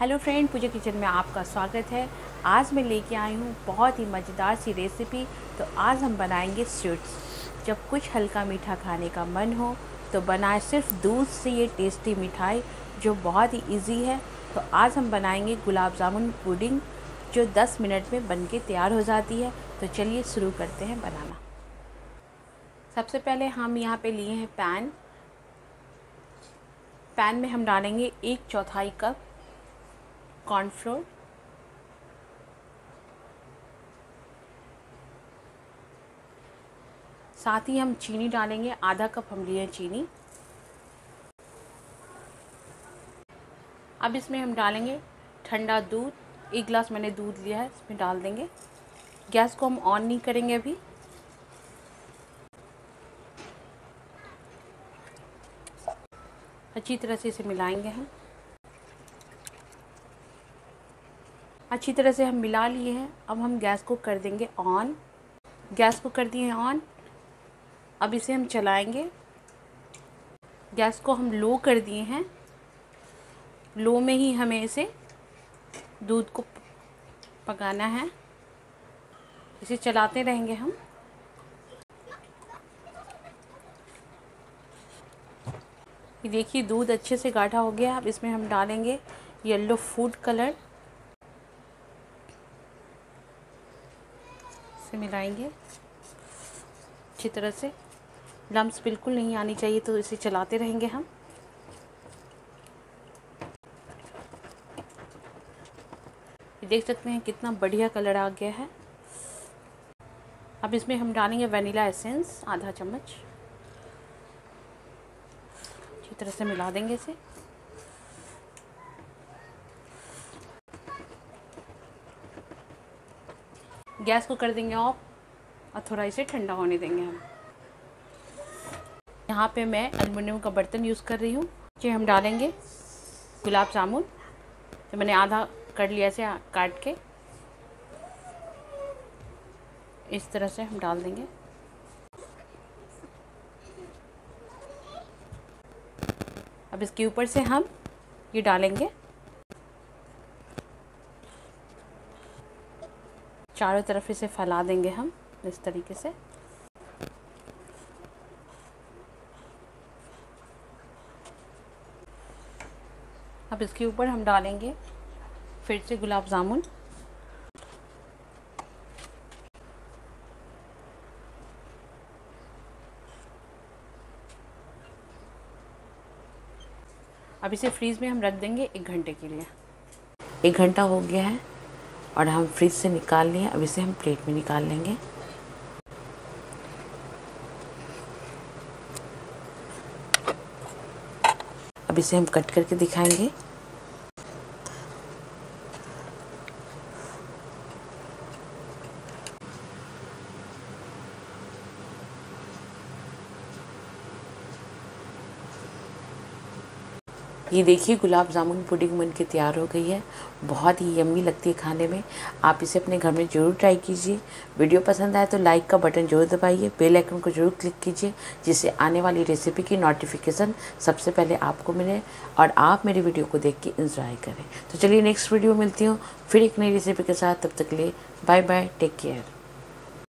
Hello friend, पूजा kitchen में आपका स्वागत है। आज मैं लेके आई हूँ बहुत ही मज़ेदार सी रेसिपी। तो आज हम बनाएंगे स्वीट्स। जब कुछ हल्का मीठा खाने का मन हो तो बनाए सिर्फ दूध से ये टेस्टी मिठाई जो बहुत ही इजी है। तो आज हम बनाएंगे गुलाब जामुन पुडिंग जो 10 मिनट में बन के तैयार हो जाती है। तो चलिए शुरू करते हैं बनाना। सबसे पहले हम यहाँ पे लिए हैं पैन में हम डालेंगे 1/4 कप कॉर्नफ्लोर, साथ ही हम चीनी डालेंगे। आधा कप हम लिए चीनी। अब इसमें हम डालेंगे ठंडा दूध। 1 गिलास मैंने दूध लिया है, इसमें डाल देंगे। गैस को हम ऑन नहीं करेंगे अभी। अच्छी तरह से इसे मिलाएंगे हम। अच्छी तरह से हम मिला लिए हैं। अब हम गैस को कर देंगे ऑन। गैस को कर दिए हैं ऑन। अब इसे हम चलाएंगे। गैस को हम लो कर दिए हैं। लो में ही हमें इसे दूध को पकाना है। इसे चलाते रहेंगे हम। ये देखिए दूध अच्छे से गाढ़ा हो गया। अब इसमें हम डालेंगे येलो फूड कलर। इसे मिलाएंगे अच्छी तरह से। लम्स बिल्कुल नहीं आनी चाहिए, तो इसे चलाते रहेंगे हम। ये देख सकते हैं कितना बढ़िया कलर आ गया है। अब इसमें हम डालेंगे वनीला एसेंस आधा चम्मच। अच्छी तरह से मिला देंगे इसे। गैस को कर देंगे ऑफ और थोड़ा इसे ठंडा होने देंगे हम। यहाँ पे मैं एल्युमिनियम का बर्तन यूज़ कर रही हूँ। जो हम डालेंगे गुलाब जामुन, तो मैंने आधा कर लिया ऐसे काट के। इस तरह से हम डाल देंगे। अब इसके ऊपर से हम ये डालेंगे। चारों तरफ इसे फैला देंगे हम इस तरीके से। अब इसके ऊपर हम डालेंगे फिर से गुलाब जामुन। अब इसे फ्रीज में हम रख देंगे 1 घंटे के लिए। 1 घंटा हो गया है और हम फ्रिज से निकाल लिए। अब इसे हम प्लेट में निकाल लेंगे। अब इसे हम कट करके दिखाएंगे। ये देखिए गुलाब जामुन पुडिंग बनके तैयार हो गई है। बहुत ही यम्मी लगती है खाने में। आप इसे अपने घर में ज़रूर ट्राई कीजिए। वीडियो पसंद आए तो लाइक का बटन जरूर दबाइए। बेल आइकन को जरूर क्लिक कीजिए जिससे आने वाली रेसिपी की नोटिफिकेशन सबसे पहले आपको मिले और आप मेरी वीडियो को देख के इंजॉय करें। तो चलिए नेक्स्ट वीडियो मिलती हूँ फिर एक नई रेसिपी के साथ। तब तक के लिए बाय बाय, टेक केयर।